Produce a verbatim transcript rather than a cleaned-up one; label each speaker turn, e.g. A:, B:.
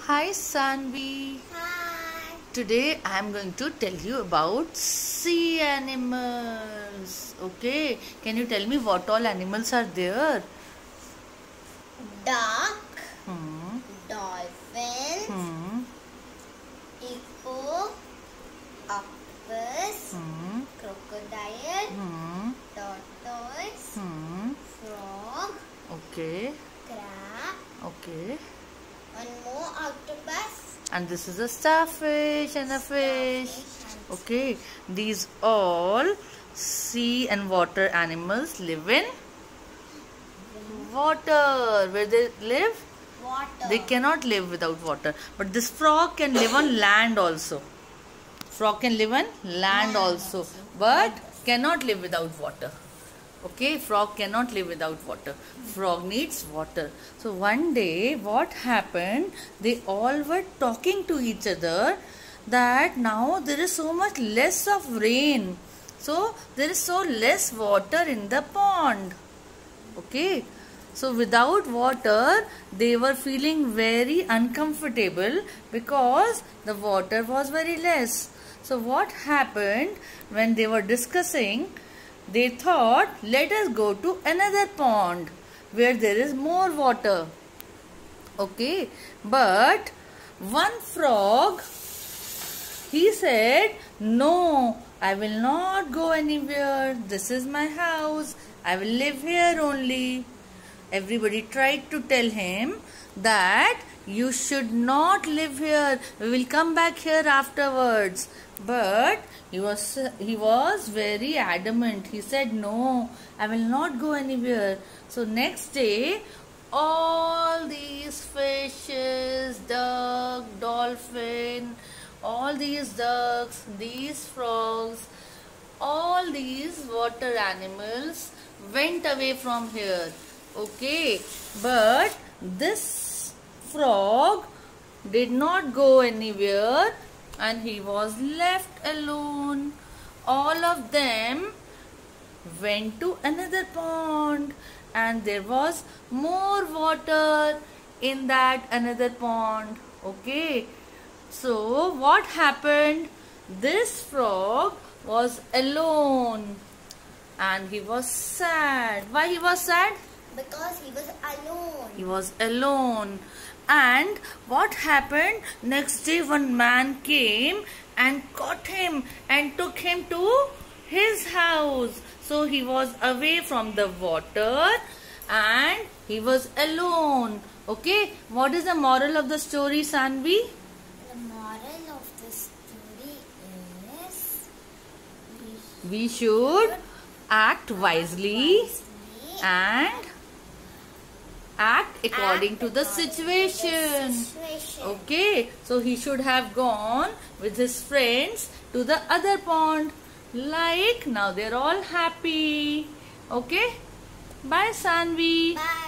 A: Hi Sanvi.
B: Hi.
A: Today I am going to tell you about sea animals. Okay, can you tell me what all animals are there?
B: Duck,
A: Hmm.
B: dolphin,
A: Hmm.
B: hippo, octopus,
A: Hmm.
B: crocodile,
A: Hmm.
B: tortoise,
A: Hmm.
B: frog,
A: Okay.
B: crab,
A: Okay.
B: one more octopus,
A: And this is a starfish and a fish.
B: starfish,
A: Okay. These all sea and water animals live in water. Where they live?
B: water.
A: They cannot live without water. But this frog can live on land also. Frog can live on land
B: Land
A: also.
B: also.
A: But cannot live without water. Okay, frog cannot live without water. Frog needs water. So one day what happened? They all were talking to each other that now there is so much less of rain. So there is so less water in the pond. Okay. So without water, they were feeling very uncomfortable because the water was very less. So what happened when they were discussing, they thought, let us go to another pond where there is more water. Okay. But one frog, he said, no, I will not go anywhere. This is my house. I will live here only. Everybody tried to tell him that you should not live here. We will come back here afterwards. But he was he was very adamant. He said, no, I will not go anywhere. So next day, all these fishes, duck, dolphin, all these ducks, these frogs, all these water animals went away from here. Okay, but this frog did not go anywhere and he was left alone. All of them went to another pond and there was more water in that another pond. Okay, so what happened? This frog was alone and he was sad. Why he was sad?
B: Because he was alone.
A: He was alone. And what happened? Next day one man came and caught him and took him to his house. So he was away from the water and he was alone. Okay, what is the moral of the story, Sanvi?
B: The moral of the story is
A: We should act wisely
B: wisely
A: and act according
B: act
A: to the
B: according to the
A: situation.
B: situation.
A: Okay, so he should have gone with his friends to the other pond. Like now they're all happy. Okay, bye Sanvi.
B: Bye.